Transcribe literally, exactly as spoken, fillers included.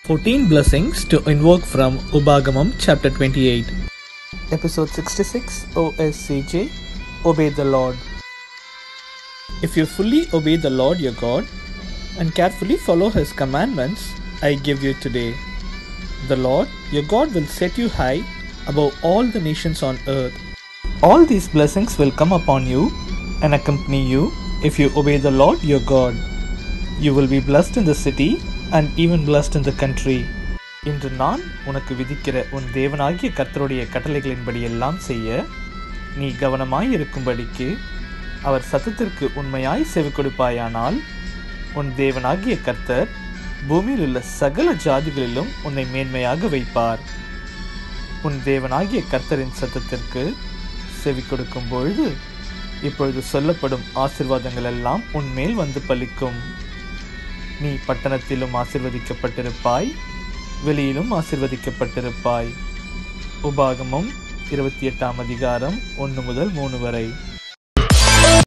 fourteen blessings to invoke from Upagamam chapter twenty-eight. Episode sixty-six, O S C J, Obey the Lord. If you fully obey the Lord your God and carefully follow His commandments I give you today, the Lord your God will set you high above all the nations on earth. All these blessings will come upon you and accompany you if you obey the Lord your God. You will be blessed in the city and even blessed in the country. இன்று நான் உனக்கு விதிக்கிற உன் தேவனாகிய கர்த்தருடைய கட்டளைகளின்படி எல்லாம் செய்ய நீ கவனமாய் இருக்கும்படிக்கு அவர் சத்தத்திற்கு உண்மையாய் செவி கொடுப்பாயானால் உன் தேவனாகிய கர்த்தர் பூமியில் உள்ள சகல ஜாதிகளிலும் உன்னை மேன்மையாக வைப்பார். உன் தேவனாகிய கர்த்தரின் சத்தத்திற்கு செவி கொடுக்கும் பொழுது இப்பொழுது சொல்லப்படும் ஆசீர்வாதங்கள் எல்லாம் உன்மேல் வந்து பலிக்கும். நீ பட்டணத்திலும் ஆசீர்வதிக்கப்பட்டிருப்பாய், வெளியிலும் ஆசீர்வதிக்கப்பட்டிருப்பாய். உபாகமம் இருபத்தி எட்டாம் அதிகாரம் ஒன்று முதல் மூணு வரை.